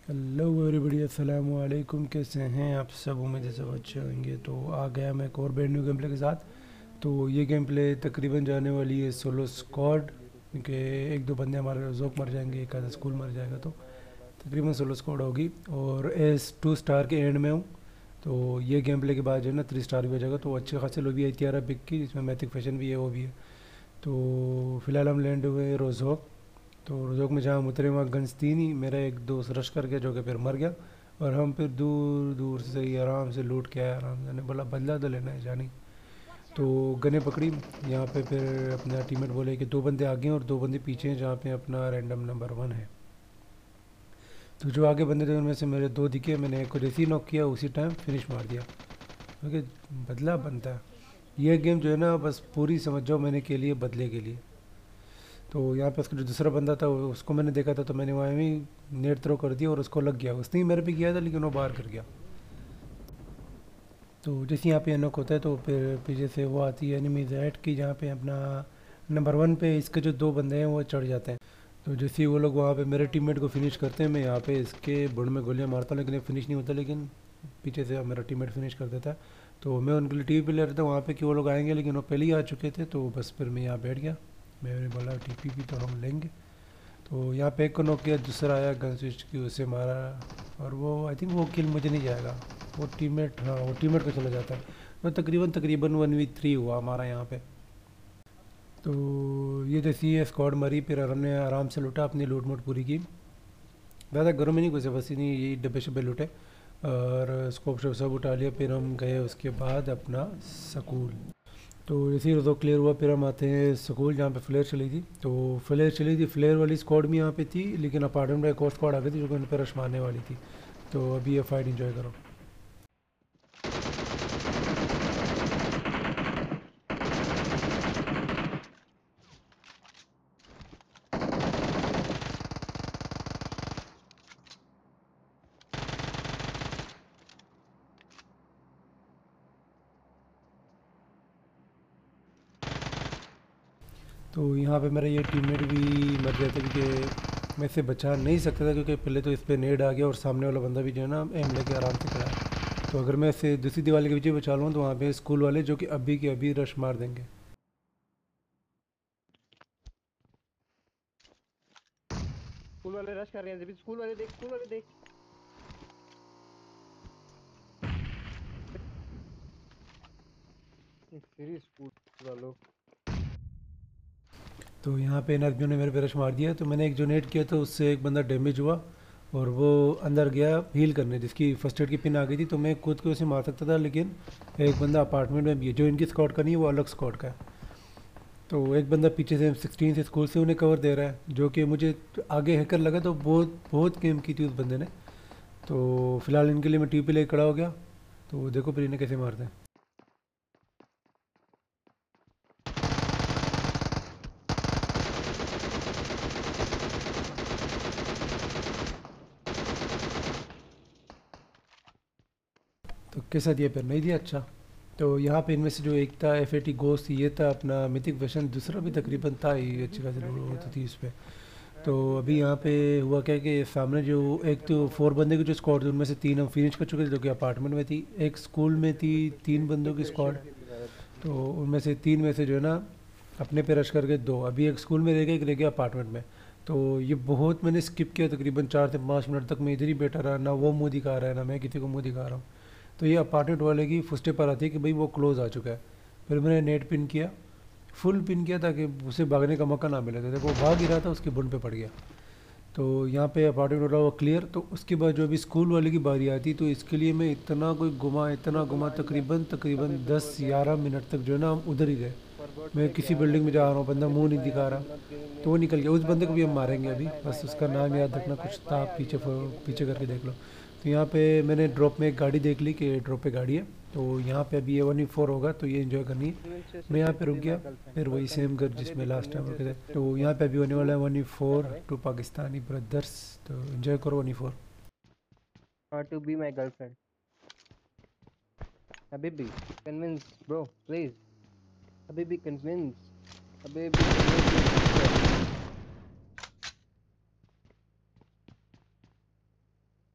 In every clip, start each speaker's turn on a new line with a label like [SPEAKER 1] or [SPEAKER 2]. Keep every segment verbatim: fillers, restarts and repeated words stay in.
[SPEAKER 1] Hello everybody, अस्सलाम वालेकुम। कैसे हैं आप सब? उम्मीद है सब अच्छे होंगे। तो आ गया मैं एक और ब्रांड न्यू गेम प्ले के साथ। तो ये गेम प्ले तकरीबन जाने वाली है सोलो स्क्वाड, क्योंकि एक दो बंदे हमारे जोक मर जाएंगे, एक आधा स्कूल मर जाएगा, तो तकरीबन सोलो स्क्वाड होगी। और एस टू स्टार के एंड में हूँ। तो ये गेम प्ले के बाद जो है ना थ्री स्टार भी हो जाएगा। तो अच्छे खासे लोग भी है, तैयारा पिक की, इसमें मैथिक फैशन भी है, वो भी है। तो फिलहाल हम लैंड हुए रोजोक। तो रोजोक में जहाँ हम उतरे वहाँ गन्स थी नहीं। मेरा एक दोस्त रश कर गया जो कि फिर मर गया। और हम फिर दूर दूर से ही आराम से लूट के आए। आराम से मैंने बोला बदला तो लेना है जानी। तो गने पकड़ी। यहाँ पे फिर अपना टीममेट बोले कि दो बंदे आगे हैं और दो बंदे पीछे हैं, जहाँ पे अपना रैंडम नंबर वन है। तो जो आगे बंदे थे उनमें से मेरे दो दिखे। मैंने एक को जैसे ही नॉक किया उसी टाइम फिनिश मार दिया, क्योंकि बदला बनता है। ये गेम जो है ना बस पूरी समझ जाओ मैंने के लिए बदले के लिए। तो यहाँ पे उसका जो दूसरा बंदा था वो- उसको मैंने देखा था, तो मैंने वहाँ भी नेट थ्रो कर दिया और उसको लग गया। उसने ही मेरे पे किया था लेकिन वो बाहर कर गया। तो जैसे यहाँ पे अनॉक होता है तो फिर पीछे से वो आती है एनिमीज ऐड की, जहाँ पे अपना नंबर वन पे इसके जो दो बंदे हैं वो चढ़ जाते हैं। तो जैसे ही वो लोग वहाँ पे मेरे टीममेट को फिनिश करते हैं, मैं यहाँ पे इसके बुड़ में गोलियाँ मारता हूँ, लेकिन ये फिनिश नहीं होता। लेकिन पीछे से मेरा टीममेट फिनिश कर देता है। तो मैं उनके लिए टीवी पे ले रहा था वहाँ पे कि वो लोग आएंगे, लेकिन वो पहले ही आ चुके थे। तो बस फिर मैं यहाँ बैठ गया। मैंने बोला टीपी भी तो हम लेंगे। तो यहाँ पे एक को नॉक किया, दूसरा आया गन स्विच की, उसे मारा। और वो आई थिंक वो किल मुझे नहीं जाएगा, वो टीममेट, हाँ वो टीममेट को चला जाता है। तो तकरीबन तकरीबन वन वी थ्री हुआ हमारा यहाँ पे। तो ये जैसी ये स्क्वाड मरी, फिर हमने आराम से लूटा, अपनी लूट मूट पूरी की। ज़्यादा घरों में नहीं घुसे, बस नहीं यही डब्बे शब्बे लूटे और स्कोप शोप सब उठा लिया। फिर हम गए उसके बाद अपना स्कूल। तो जैसे ही तो क्लियर हुआ फिर हम आते हैं स्कूल, जहाँ पे फ्लेयर चली थी। तो फ्लेयर चली थी, फ्लेयर वाली स्क्वाड भी यहाँ पे थी, लेकिन अपार्टमेंट में एक और स्क्वाड आ गई थी जो कि उन पर रश मारने वाली थी। तो अभी ये फाइट इंजॉय करो। तो यहाँ पे मेरा ये टीममेट भी मर गया था, क्योंकि मैं इसे बचा नहीं सकता था, क्योंकि पहले तो इस पर नेड आ गया और सामने वाला बंदा भी जो है ना एम लेके आराम से खड़ा है। तो अगर मैं इसे दूसरी दीवार के पीछे बचा लूँ तो वहाँ पे स्कूल वाले जो कि अभी के अभी रश मार देंगे।
[SPEAKER 2] स्कूल वाले रश कर रहे हैं। जब स्कूल वाले देख, स्कूल वाले देख। फिर स्कूल वालों।
[SPEAKER 1] तो यहाँ पे एनआरपीओ ने मेरे पे रश मार दिया। तो मैंने एक जो नेट किया तो उससे एक बंदा डैमेज हुआ और वो अंदर गया हील करने, जिसकी फर्स्ट एड की पिन आ गई थी। तो मैं खुद को उसे मार सकता था, लेकिन एक बंदा अपार्टमेंट में भी है जो इनकी स्क्वाड का नहीं है, वो अलग स्क्वाड का है। तो एक बंदा पीछे से सिक्सटीन से स्कूल से उन्हें कवर दे रहा है, जो कि मुझे आगे हैकर लगा। तो बहुत बहुत गेम की थी उस बंदे ने। तो फिलहाल इनके लिए मैं टी पी लेके खड़ा हो गया। तो देखो फिर इन्हें कैसे मारते हैं। तो कैसा दिया? फिर नहीं दिया, अच्छा। तो यहाँ पे इनमें से जो एक था एफ ए टी गोस्ट, ये था अपना मिथिक वेशन, दूसरा भी तकरीबन था ही, अच्छी खासी लूट होती थी इस पर। तो अभी यहाँ पे हुआ क्या कि सामने जो एक तो फोर बंदे की जो स्क्वाड थी, उनमें से तीन हम फिनिश कर चुके थे जो कि अपार्टमेंट में थी। एक स्कूल में थी तीन बंदों की स्क्वाड। तो उनमें से तीन में से जो है ना अपने पे रश करके दो, अभी एक स्कूल में रह गया, एक रह गया अपार्टमेंट में। तो ये बहुत मैंने स्किप किया, तकरीबन चार से पाँच मिनट तक मैं इधर ही बैठा रहा, ना वो मुंह दिखा रहा है ना मैं किसी को मुंह दिखा रहा हूँ। तो ये अपार्टमेंट वाले की फुस्टे पर आती है कि भाई वो क्लोज़ आ चुका है। फिर मैंने नेट पिन किया, फुल पिन किया, ताकि उसे भागने का मौका ना मिले। तो देखो वो भाग ही रहा था, उसके बुन पे पड़ गया। तो यहाँ पे अपार्टमेंट वाला हुआ क्लियर। तो उसके बाद जो अभी स्कूल वाले की बारी आती, तो इसके लिए मैं इतना कोई घुमा, इतना घुमा, तकरीबन तकरीबन
[SPEAKER 2] अबे
[SPEAKER 1] दस
[SPEAKER 2] फॉरवर्ड क्या है?
[SPEAKER 1] ग्यारह मिनट तक जो है ना हम उधर ही रहे।
[SPEAKER 2] फॉरवर्ड
[SPEAKER 1] मैं
[SPEAKER 2] क्या
[SPEAKER 1] किसी
[SPEAKER 2] क्या
[SPEAKER 1] बिल्डिंग में
[SPEAKER 2] लैंग्वेज
[SPEAKER 1] जा
[SPEAKER 2] है?
[SPEAKER 1] रहा हूँ, बंदा मुंह नहीं
[SPEAKER 2] स्पेसिफाई
[SPEAKER 1] दिखा
[SPEAKER 2] आई
[SPEAKER 1] रहा।
[SPEAKER 2] Am not giving
[SPEAKER 1] the
[SPEAKER 2] name.
[SPEAKER 1] वो निकल गया, उस
[SPEAKER 2] बाय
[SPEAKER 1] बंदे को
[SPEAKER 2] बाय
[SPEAKER 1] भी हम
[SPEAKER 2] बाय बाय
[SPEAKER 1] मारेंगे
[SPEAKER 2] बाय
[SPEAKER 1] अभी,
[SPEAKER 2] बाय
[SPEAKER 1] बस
[SPEAKER 2] बाय
[SPEAKER 1] उसका
[SPEAKER 2] बाय
[SPEAKER 1] नाम
[SPEAKER 2] बाय
[SPEAKER 1] याद
[SPEAKER 2] बाय
[SPEAKER 1] रखना,
[SPEAKER 2] बाय
[SPEAKER 1] कुछ था
[SPEAKER 2] बाय। आई
[SPEAKER 1] पीछे
[SPEAKER 2] विल नॉट गिव
[SPEAKER 1] पीछे
[SPEAKER 2] नेम।
[SPEAKER 1] करके
[SPEAKER 2] ओके।
[SPEAKER 1] देख लो। तो यहाँ पे मैंने ड्रॉप में एक गाड़ी देख ली कि ड्रॉप पे गाड़ी है। तो यहाँ पे अभी ए वन ई फोर होगा, तो ये इन्जॉय करनी है।
[SPEAKER 2] कन्विंस
[SPEAKER 1] मैं यहाँ
[SPEAKER 2] सिस्टर
[SPEAKER 1] पे
[SPEAKER 2] टू
[SPEAKER 1] रुक
[SPEAKER 2] बी
[SPEAKER 1] गया।
[SPEAKER 2] My girlfriend.
[SPEAKER 1] फिर वही सेम घर
[SPEAKER 2] अबे
[SPEAKER 1] जिसमें
[SPEAKER 2] भी
[SPEAKER 1] लास्ट टाइम
[SPEAKER 2] कन्विंस
[SPEAKER 1] रुके थे।
[SPEAKER 2] सिस्टर
[SPEAKER 1] तो
[SPEAKER 2] टू
[SPEAKER 1] यहाँ पे अभी होने वाला
[SPEAKER 2] टू
[SPEAKER 1] है वन ई
[SPEAKER 2] क्या
[SPEAKER 1] फोर
[SPEAKER 2] भाई?
[SPEAKER 1] Two Pakistani brothers. तो इन्जॉय करो वन ई फोर।
[SPEAKER 2] हाँ, to be my girlfriend. Habibi, convince, bro, please. Habibi, convince. Habibi, convince your sister.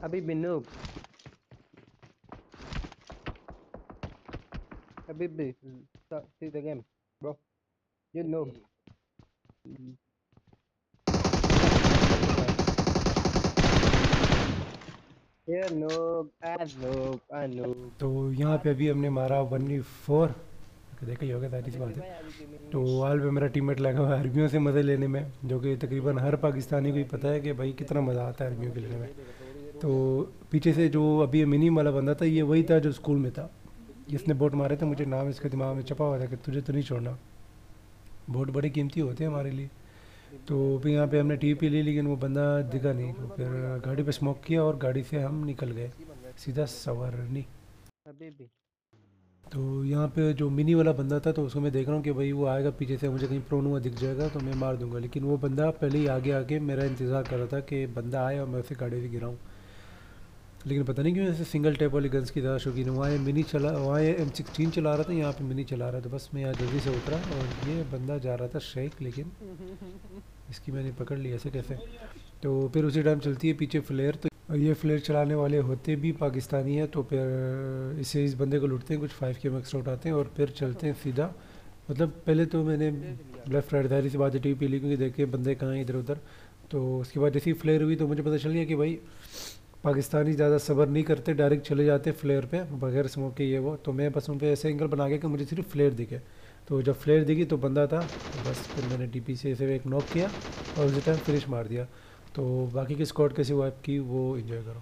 [SPEAKER 2] अभी भी noob. अभी भी start- see the game, bro. You noob. Mm. Yeah, noob. I noob. I noob.
[SPEAKER 1] तो यहाँ पे अभी हमने मारा वन वी फोर, देखा ही होगा, सारी सी
[SPEAKER 2] अभी भी
[SPEAKER 1] बात
[SPEAKER 2] भाई,
[SPEAKER 1] है।
[SPEAKER 2] अभी भी मेरी
[SPEAKER 1] तो
[SPEAKER 2] इंग्लिश.
[SPEAKER 1] वाल पे मेरा टीममेट लगा हुआ है अरबियों से मज़े लेने में, जो कि तकरीबन हर पाकिस्तानी को ही पता है कि भाई कितना मज़ा आता है अरबियों के लेने में। तो पीछे से जो अभी मिनी वाला बंदा था, ये वही था जो स्कूल में था, इसने बोट मारे थे, मुझे नाम इसके दिमाग में छपा हुआ था कि तुझे तो नहीं छोड़ना। बोट बड़े कीमती होते हैं हमारे लिए। तो फिर यहाँ पे हमने टी पी ली, लेकिन वो बंदा दिखा नहीं, तो फिर गाड़ी पे स्मोक किया और गाड़ी से हम निकल गए सीधा सवारनी।
[SPEAKER 2] अभी भी.
[SPEAKER 1] तो यहाँ पे जो मिनी वाला बंदा था, तो उसको मैं देख रहा हूँ कि भाई वो आएगा पीछे से, मुझे कहीं प्रोन हुआ दिख जाएगा तो मैं मार दूंगा, लेकिन वो बंदा पहले ही आगे आके मेरा इंतज़ार कर रहा था कि बंदा आए और मैं उसे गाड़ी से गिराऊँ। लेकिन पता नहीं क्यों ऐसे सिंगल टैप वाली गन्स की ज़्यादा शौकीन है। वहाँ ये मिनी चला, वहाँ ये एम सिक्सटीन चला रहा था, यहाँ पे मिनी चला रहा था। बस मैं यहाँ जल्दी से उतरा और ये बंदा जा रहा था शेख, लेकिन इसकी मैंने पकड़ ली, ऐसे कैसे। तो फिर उसी टाइम चलती है पीछे फ्लेयर, तो ये फ्लेयर चलाने वाले होते भी पाकिस्तानी है। तो फिर इसे इस बंदे को लूटते हैं, कुछ फाइव के मैक्स उठाते हैं और फिर चलते हैं सीधा। मतलब पहले तो मैंने लेफ्ट राइट धारी से बात टी पी ली, क्योंकि देखे बंदे कहाँ हैं इधर उधर। तो उसके बाद जैसी फ्लेयर हुई तो मुझे पता चल गया कि भाई पाकिस्तानी ज़्यादा सब्र नहीं करते, डायरेक्ट चले जाते फ्लेयर पे बगैर स्मोक के ये वो। तो मैं बस उन पे ऐसे एंगल बना के कि मुझे सिर्फ फ्लेयर दिखे। तो जब फ्लेयर दिखी तो बंदा था, तो बस फिर मैंने डी पी से ऐसे एक नॉक किया और उसी टाइम फिनिश मार दिया। तो बाकी की स्क्वाड कैसी हुआ आपकी, वो इन्जॉय करो।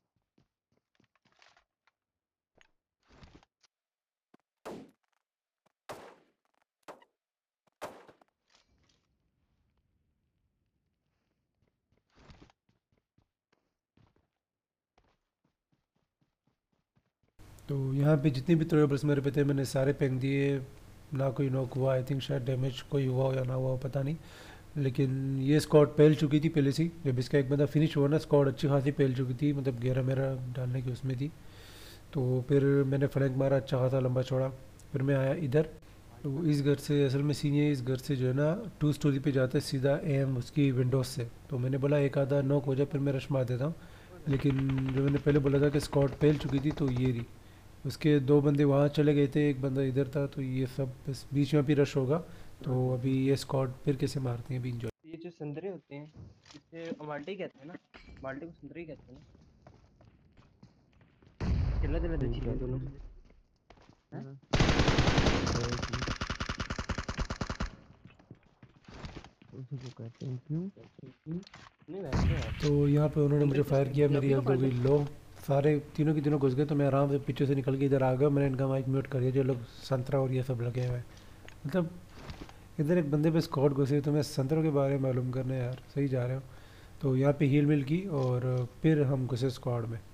[SPEAKER 1] तो यहाँ पे जितने भी ट्रेबल्स मेरे पे थे मैंने सारे फेंक दिए, ना कोई नॉक हुआ। आई थिंक शायद डैमेज कोई हुआ हो या ना हुआ हो, पता नहीं। लेकिन ये स्क्वाड पहल चुकी थी पहले से ही, जब इसका एक बंदा फिनिश हुआ ना, स्क्वाड अच्छी खासी पहल चुकी थी, मतलब घेरा मेरा डालने की उसमें थी। तो फिर मैंने फ्लैंक मारा अच्छा खासा लंबा चौड़ा। फिर मैं आया इधर, तो इस घर से असल में सीन ये है, इस घर से जो है ना टू स्टोरी पे जाता है सीधा एम उसकी विंडोज से। तो मैंने बोला एक आधा नॉक हो जाए फिर मैं रश मार देता हूँ। लेकिन जो मैंने पहले बोला था कि स्क्वाड पहल चुकी थी, तो ये रही। उसके दो बंदे वहाँ चले गए थे, एक बंदा इधर था, तो ये सब बस बीच में भी रश होगा। तो अभी ये स्क्वाड फिर कैसे मारते हैं अभी इंजॉय।
[SPEAKER 2] ये जो संतरे होते हैं, इसे माल्टे कहते हैं ना. माल्टे को संतरे ही कहते हैं ना. चिल्ला चिल्ला दे छिले दोनों. हैं? उसी को कहते हैं. क्यों? नहीं वैसे यार.
[SPEAKER 1] तो यहाँ पे उन्होंने मुझे
[SPEAKER 2] संतरे
[SPEAKER 1] फायर किया, मेरी
[SPEAKER 2] पंजाबी का
[SPEAKER 1] हेल्थ हो
[SPEAKER 2] पार्ले.
[SPEAKER 1] गई लो। सारे तीनों की तीनों घुस गए, तो मैं आराम से पीछे से निकल के इधर आ गया। मैंने इनका माइक म्यूट कर दिया, जो लोग संतरा और ये सब लगे हुए हैं। मतलब इधर एक बंदे पे स्कॉट घुसे, तो मैं संतरों के बारे में मालूम करने, यार सही जा रहे हो। तो यहाँ पे हील मिल की और फिर हम घुसे स्क्वाड में।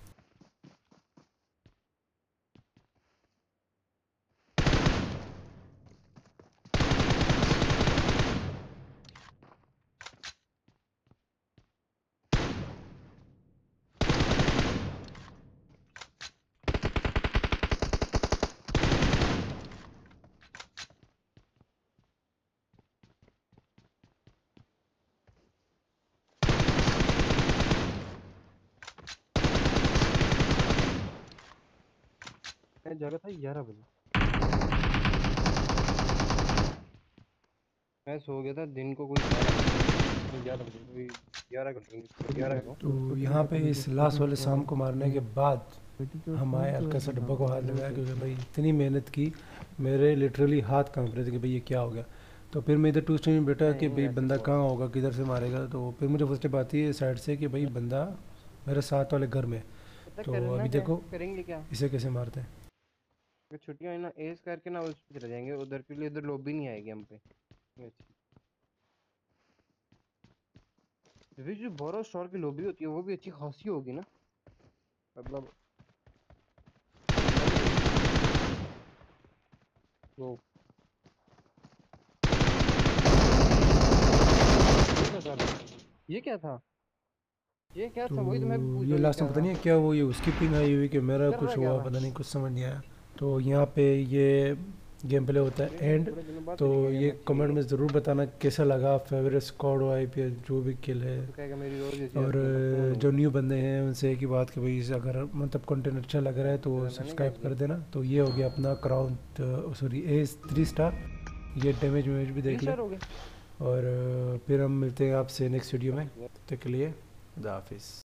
[SPEAKER 2] मैं जा रहा था ग्यारह बजे. मैं सो गया था दिन को कोई ग्यारह बजे कोई ग्यारह घंटे ग्यारह को.
[SPEAKER 1] तो यहाँ पे इस लास्ट वाले शाम को मारने के बाद हम आए, हल्का सा डब्बा को हाथ लगाया, क्योंकि भाई इतनी मेहनत की, मेरे लिटरली हाथ कांप रहे थे कि भाई ये क्या हो गया। तो फिर मैं इधर टू स्टेज में बैठा कि भाई बंदा कहाँ होगा, किधर से मारेगा। तो फिर मुझे फर्स्ट आती है साइड से कि भाई बंदा मेरे साथ वाले घर में।
[SPEAKER 2] पता
[SPEAKER 1] तो
[SPEAKER 2] करना
[SPEAKER 1] अभी
[SPEAKER 2] क्या
[SPEAKER 1] देखो
[SPEAKER 2] करेंगे क्या.
[SPEAKER 1] इसे कैसे मारते हैं।
[SPEAKER 2] अगर छुट्टियां हुई ना एस करके ना उस पे चले जाएंगे उधर के लिए. उधर लॉबी नहीं आएगी हम पे. अच्छी. वे जो बोरो स्टोर की लॉबी होती है वो भी अच्छी खासी होगी ना. मतलब वो ये क्या था. ये क्या था. ये क्या
[SPEAKER 1] तो
[SPEAKER 2] था वही तो मैं भी पूछ
[SPEAKER 1] ये
[SPEAKER 2] रहा हूँ ये
[SPEAKER 1] लास्ट
[SPEAKER 2] क्या
[SPEAKER 1] में पता
[SPEAKER 2] था.
[SPEAKER 1] नहीं है क्या वो, ये उसकी पिंग आई हुई कि मेरा
[SPEAKER 2] कर
[SPEAKER 1] कुछ
[SPEAKER 2] रहा क्या
[SPEAKER 1] हुआ,
[SPEAKER 2] था.
[SPEAKER 1] पता नहीं कुछ समझ नहीं आया। तो यहाँ पे ये गेम प्ले होता है एंड।
[SPEAKER 2] थोड़े दिनों बाद
[SPEAKER 1] तो
[SPEAKER 2] खेलेंगे
[SPEAKER 1] ये
[SPEAKER 2] मैच,
[SPEAKER 1] कमेंट में ज़रूर बताना कैसा लगा, फेवरेट स्क्वाड हो आईपीएल जो भी किल है।
[SPEAKER 2] तो कहेगा मेरी रोज ऐसी
[SPEAKER 1] और
[SPEAKER 2] आती है, मैं कौन हूँ?
[SPEAKER 1] जो न्यू बंदे हैं उनसे एक ही बात कि भाई इस अगर मतलब कंटेंट अच्छा लग रहा है तो
[SPEAKER 2] तो मैंने
[SPEAKER 1] सब्सक्राइब
[SPEAKER 2] कहा
[SPEAKER 1] कर देना। तो ये हो गया अपना crown, sorry A three star. ये डैमेज वैमेज भी
[SPEAKER 2] थ्री
[SPEAKER 1] देख लें।
[SPEAKER 2] स्टार हो गए।
[SPEAKER 1] और अ, फिर हम मिलते हैं आपसे नेक्स्ट वीडियो में। तब तक के लिए खुदा हाफिज़।